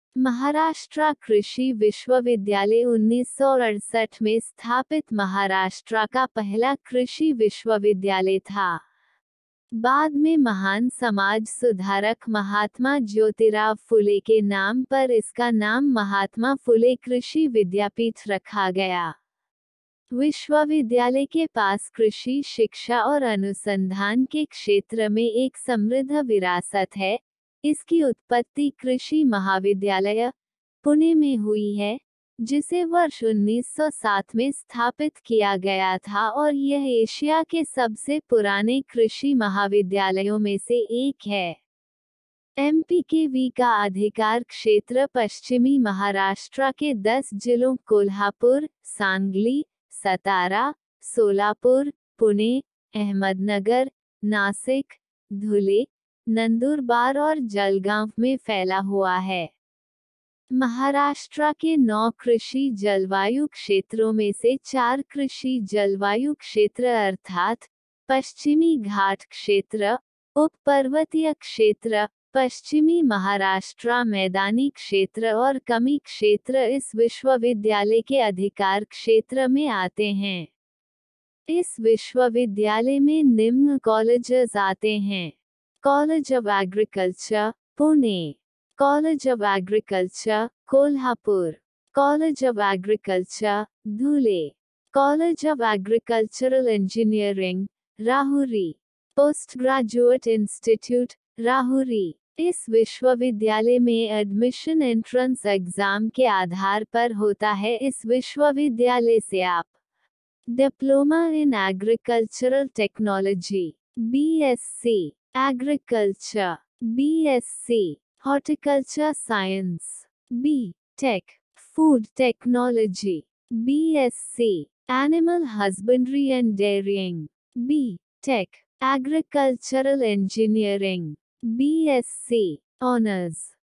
महाराष्ट्र कृषि विश्वविद्यालय 1968 में स्थापित महाराष्ट्र का पहला कृषि विश्वविद्यालय था। बाद में महान समाज सुधारक महात्मा ज्योतिराव फुले के नाम पर इसका नाम महात्मा फुले कृषि विद्यापीठ रखा गया। विश्वविद्यालय के पास कृषि शिक्षा और अनुसंधान के क्षेत्र में एक समृद्ध विरासत है। इसकी उत्पत्ति कृषि महाविद्यालय, पुणे में हुई है, जिसे वर्ष 1907 में स्थापित किया गया था और यह एशिया के सबसे पुराने कृषि महाविद्यालयों में से एक है। एमपीकेवी का अधिकार क्षेत्र पश्चिमी महाराष्ट्र के 10 जिलों कोल्हापुर, सांगली, सतारा, सोलापुर, पुणे, अहमदनगर, नासिक, धुले, नंदुरबार और जलगांव में फैला हुआ है। महाराष्ट्र के 9 कृषि जलवायु क्षेत्रों में से 4 कृषि जलवायु क्षेत्र अर्थात पश्चिमी घाट क्षेत्र, उपपर्वतीय क्षेत्र, पश्चिमी महाराष्ट्र मैदानी क्षेत्र और कमी क्षेत्र इस विश्वविद्यालय के अधिकार क्षेत्र में आते हैं। इस विश्वविद्यालय में निम्न कॉलेजेस आते हैं: college of agriculture, Pune; college of agriculture, Kolhapur; college of agriculture, Dhule; college of agricultural engineering, Rahuri; post graduate institute, Rahuri. इस विश्वविद्यालय में एडमिशन एंट्रेंस एग्जाम के आधार पर होता है। इस विश्वविद्यालय से आप diploma in agricultural technology, BSc agriculture, BSc horticulture science, BTech food technology, BSc animal husbandry and dairying, BTech agricultural engineering, BSc honours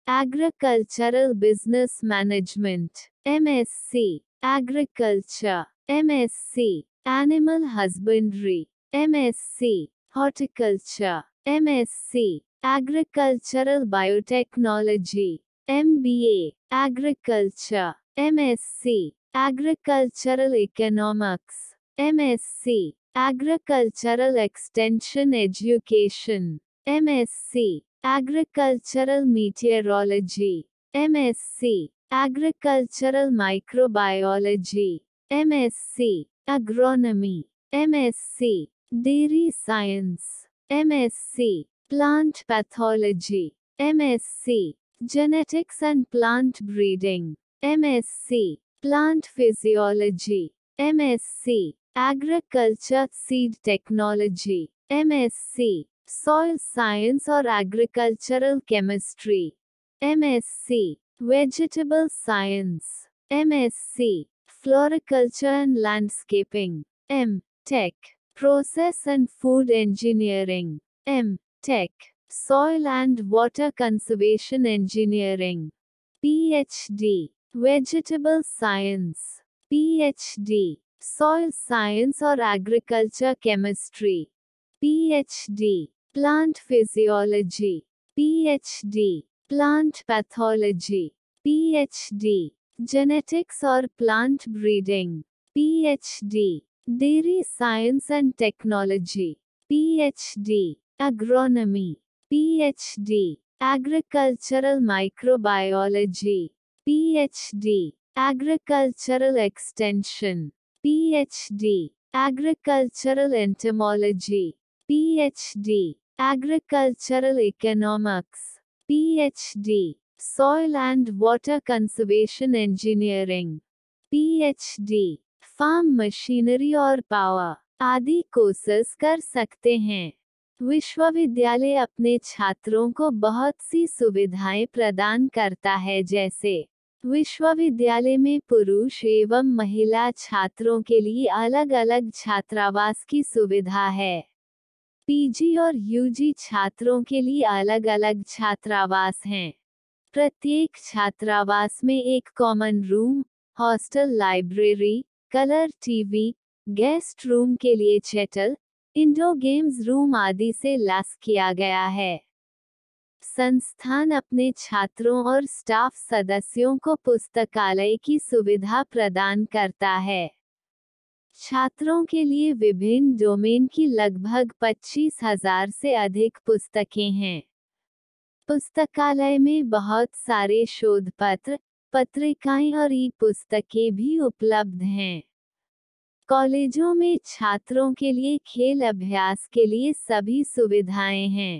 agricultural business management, MSc agriculture, MSc animal husbandry, MSc horticulture, MSc agricultural biotechnology, MBA agriculture, MSc agricultural economics, MSc agricultural extension education, MSc agricultural meteorology, MSc agricultural microbiology, MSc agronomy, MSc dairy science, MSc plant pathology, MSc genetics and plant breeding, MSc plant physiology, MSc agriculture seed technology, MSc soil science और agricultural chemistry, MSc vegetable science, MSc floriculture and landscaping, MTech process and food engineering, MTech soil and water conservation engineering, PhD vegetable science, PhD soil science और agriculture chemistry, PhD plant physiology, PhD plant pathology, PhD genetics और plant breeding, PhD dairy science and technology, PhD agronomy, PhD agricultural microbiology, PhD agricultural extension, PhD agricultural entomology, PhD agricultural economics, PhD soil and water conservation engineering, PhD farm machinery और power आदि courses कर सकते हैं। विश्वविद्यालय अपने छात्रों को बहुत सी सुविधाएं प्रदान करता है, जैसे विश्वविद्यालय में पुरुष एवं महिला छात्रों के लिए अलग अलग छात्रावास की सुविधा है। पीजी और यूजी छात्रों के लिए अलग अलग छात्रावास हैं। प्रत्येक छात्रावास में एक common room, hostel, library, colour TV, guest room के लिए शटल, इंडोर गेम्स रूम आदि से लैस किया गया है। संस्थान अपने छात्रों और स्टाफ सदस्यों को पुस्तकालय की सुविधा प्रदान करता है। छात्रों के लिए विभिन्न डोमेन की लगभग 25,000 से अधिक पुस्तकें हैं। पुस्तकालय में बहुत सारे शोध पत्र, पत्रिकाएं और ई-पुस्तकें भी उपलब्ध हैं। कॉलेजों में छात्रों के लिए खेल अभ्यास के लिए सभी सुविधाएं हैं।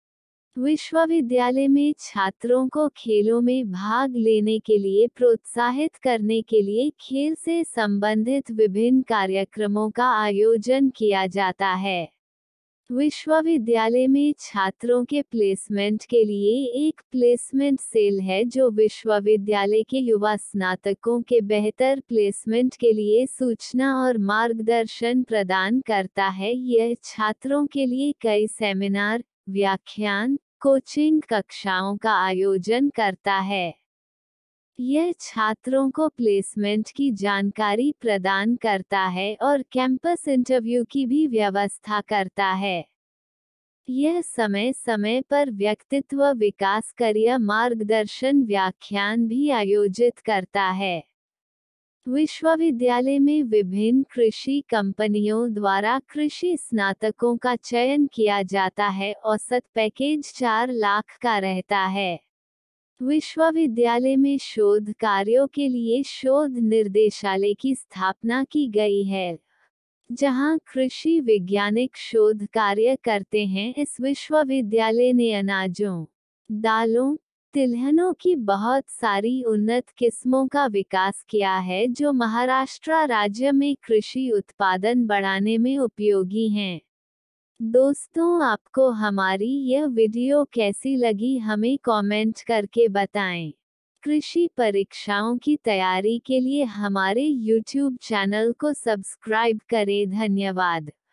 विश्वविद्यालय में छात्रों को खेलों में भाग लेने के लिए प्रोत्साहित करने के लिए खेल से संबंधित विभिन्न कार्यक्रमों का आयोजन किया जाता है। विश्वविद्यालय में छात्रों के प्लेसमेंट के लिए एक प्लेसमेंट सेल है जो विश्वविद्यालय के युवा स्नातकों के बेहतर प्लेसमेंट के लिए सूचना और मार्गदर्शन प्रदान करता है। यह छात्रों के लिए कई सेमिनार, व्याख्यान, कोचिंग कक्षाओं का आयोजन करता है। यह छात्रों को प्लेसमेंट की जानकारी प्रदान करता है और कैंपस इंटरव्यू की भी व्यवस्था करता है। यह समय समय पर व्यक्तित्व विकास, करियर मार्गदर्शन व्याख्यान भी आयोजित करता है। विश्वविद्यालय में विभिन्न कृषि कंपनियों द्वारा कृषि स्नातकों का चयन किया जाता है। औसत पैकेज 4 लाख का रहता है। विश्वविद्यालय में शोध कार्यों के लिए शोध निर्देशालय की स्थापना की गई है, जहां कृषि वैज्ञानिक शोध कार्य करते हैं। इस विश्वविद्यालय ने अनाजों, दालों, तिलहनों की बहुत सारी उन्नत किस्मों का विकास किया है जो महाराष्ट्र राज्य में कृषि उत्पादन बढ़ाने में उपयोगी हैं। दोस्तों, आपको हमारी यह वीडियो कैसी लगी हमें कमेंट करके बताएं। कृषि परीक्षाओं की तैयारी के लिए हमारे YouTube चैनल को सब्सक्राइब करें। धन्यवाद।